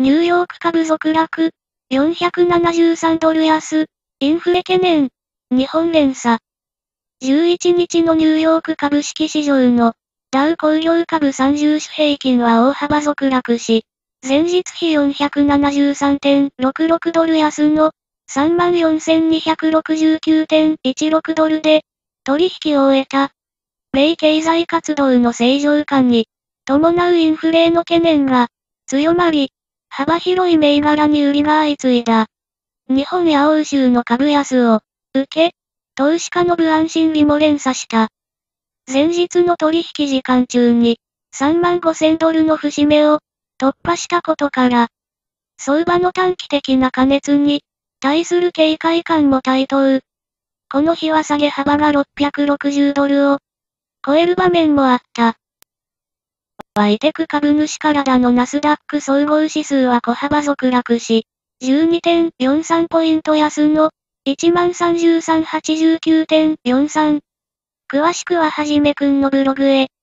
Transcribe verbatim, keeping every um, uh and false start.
ニューヨーク株続落。よんひゃくななじゅうさんドル安。インフレ懸念。日本連鎖。じゅういちにちのニューヨーク株式市場のダウ工業株さんじゅう種平均は大幅続落し、前日比 よんひゃくななじゅうさんてんろくろく ドル安の さんまんよんせんにひゃくろくじゅうきゅうてんいちろく ドルで取引を終えた。米経済活動の正常化に伴うインフレの懸念が強まり、幅広い銘柄に売りが相次いだ。日本や欧州の株安を受け、投資家の不安心理も連鎖した。前日の取引時間中にさんまんごせんドルの節目を突破したことから、相場の短期的な過熱に対する警戒感も台頭。この日は下げ幅がろっぴゃくろくじゅうドルを超える場面もあった。ハイテク株主からのナスダック総合指数は小幅続落し、じゅうにてんよんさんポイント安の いちまんさんじゅうさんびゃくはちじゅうきゅうてんよんさん。詳しくははじめくんのブログへ。